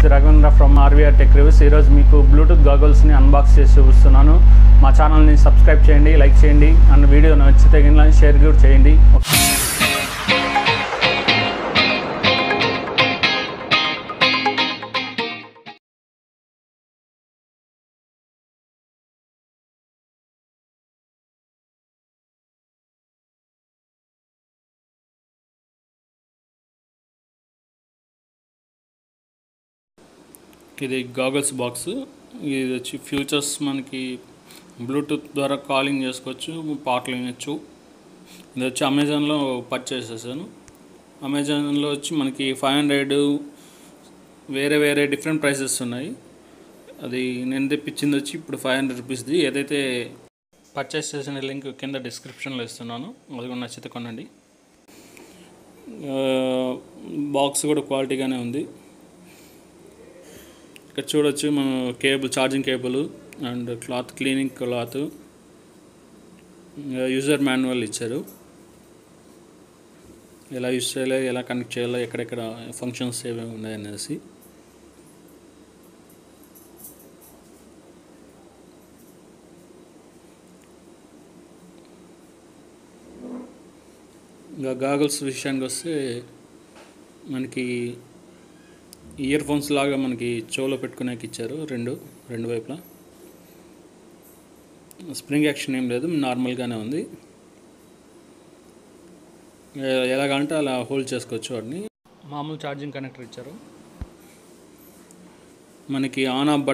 Raghavendra from RVR Tech Reviews. ఈ రోజు మీకు బ్లూటూత్ గాగల్స్ ని అన్బాక్స్ చేసి చూపిస్తున్నాను. మా ఛానల్ ని సబ్స్క్రైబ్ చేయండి, లైక్ చేయండి, అండ్ వీడియో నచ్చితే గిన షేర్ కూడా చేయండి. ఇది గాగల్స్ బాక్స్. ఇది వచ్చి ఫ్యూచర్స్ మనకి బ్లూటూత్ ద్వారా కాలింగ్ చేసుకోవచ్చు, పాటలు వినొచ్చు. ఇది వచ్చి అమెజాన్లో పర్చేస్ చేశాను. అమెజాన్లో వచ్చి మనకి 500 వేరే డిఫరెంట్ ప్రైసెస్ ఉన్నాయి. అది నేను తెప్పించింది వచ్చి ఇప్పుడు 500 రూపీస్ది. ఏదైతే పర్చేస్ చేసిన లింక్ కింద డిస్క్రిప్షన్లో ఇస్తున్నాను, అది కూడా నచ్చితే కొనండి. బాక్స్ కూడా క్వాలిటీగానే ఉంది. ఇక్కడ చూడొచ్చు మనం cable, charging cable and cloth, cleaning cloth, user manual ఇచ్చారు. ఎలా యూజ్ చేయాలో, ఎలా కనెక్ట్ చేయాలో, ఎక్కడెక్కడ ఫంక్షన్స్ ఏమేమి ఉన్నాయనేసి. ఇంకా గాగల్స్ విషయానికి వస్తే మనకి ఇయర్ ఫోన్స్ లాగా మనకి చెవులో పెట్టుకునేకి ఇచ్చారు. రెండు వైపులా స్ప్రింగ్ యాక్షన్ ఏం లేదు, నార్మల్గానే ఉంది. ఎలాగంటే అలా హోల్డ్ చేసుకోవచ్చు వాటిని. మామూలు ఛార్జింగ్ కనెక్టర్ ఇచ్చారు. మనకి on off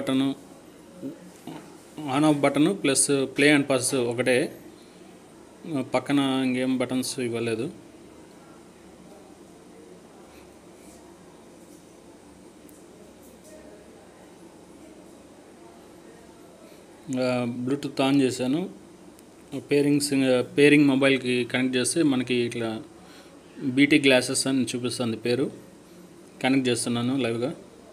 button plus play and pause ఒకటే, పక్కన ఇంకేం బటన్స్ ఇవ్వలేదు. బ్లూటూత్ ఆన్ చేశాను. పేరింగ్ మొబైల్కి కనెక్ట్ చేస్తే మనకి ఇట్లా బీటీ గ్లాసెస్ అని చూపిస్తుంది పేరు. కనెక్ట్ చేస్తున్నాను లైవ్గా.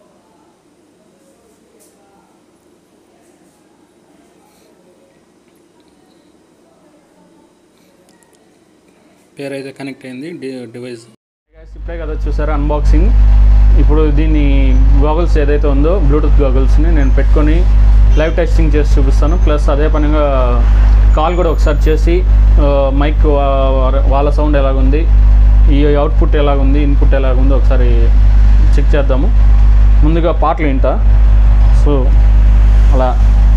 పేరు అయితే కనెక్ట్ అయింది. డివైస్ ఇప్పుడే కదా చూసారా అన్బాక్సింగ్. ఇప్పుడు దీన్ని గాగల్స్ ఏదైతే ఉందో బ్లూటూత్ గాగల్స్ని నేను పెట్టుకొని లైవ్ టెస్టింగ్ చేసి చూపిస్తాను. ప్లస్ అదే పనిగా కాల్ కూడా ఒకసారి చేసి మైక్ వాళ్ళ సౌండ్ ఎలాగుంది, ఈ అవుట్పుట్ ఎలాగుంది, ఇన్పుట్ ఎలాగుంది ఒకసారి చెక్ చేద్దాము. ముందుగా పాటలు వింటా. సో అలా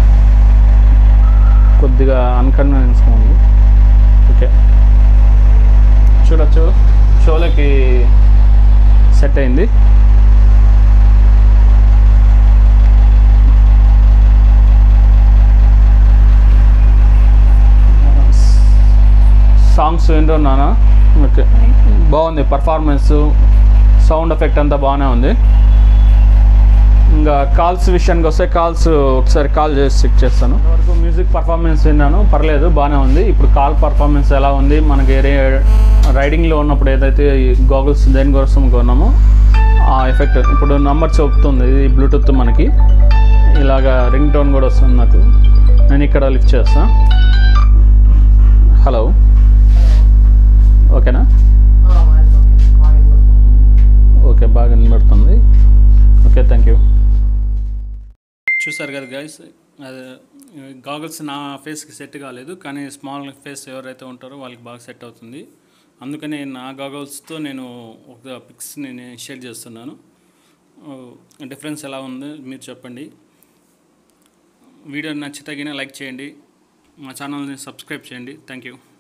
కొద్దిగా అన్కన్వీనియన్స్గా ఉంది. ఓకే, చూడొచ్చు షోలకి సెట్ అయింది. సాంగ్స్ వింటున్నానా? ఓకే, బాగుంది. పర్ఫార్మెన్స్, సౌండ్ ఎఫెక్ట్ అంతా బాగానే ఉంది. ఇంకా కాల్స్ విషయానికి వస్తే కాల్స్ ఒకసారి కాల్ చేసి చెక్ చేస్తాను. వరకు మ్యూజిక్ పర్ఫార్మెన్స్ విన్నాను, పర్లేదు, బాగానే ఉంది. ఇప్పుడు కాల్ పర్ఫార్మెన్స్ ఎలా ఉంది, మనకి రైడింగ్లో ఉన్నప్పుడు ఏదైతే గాగల్స్ దేనికోసం కొన్నామో ఆ ఎఫెక్ట్ ఇప్పుడు నంబర్ చెప్తుంది. ఇది బ్లూటూత్ మనకి ఇలాగా రింగ్ టోన్ కూడా వస్తుంది నాకు. నేను ఇక్కడ లిఫ్ట్ చేస్తాను. హలో, ఓకేనా? ఓకే, బాగా వినబడుతుంది. Okay, thank you. చూసారు కదా గైస్, గాగల్స్ నా ఫేస్కి సెట్ కాలేదు, కానీ స్మాల్ ఫేస్ ఎవరైతే ఉంటారో వాళ్ళకి బాగా సెట్ అవుతుంది. అందుకని నా గాగల్స్తో నేను ఒక పిక్స్ని నేను షేర్ చేస్తున్నాను. డిఫరెన్స్ ఎలా ఉంది మీరు చెప్పండి. వీడియో నచ్చితే లైక్ చేయండి, మా ఛానల్ని సబ్స్క్రైబ్ చేయండి. Thank you.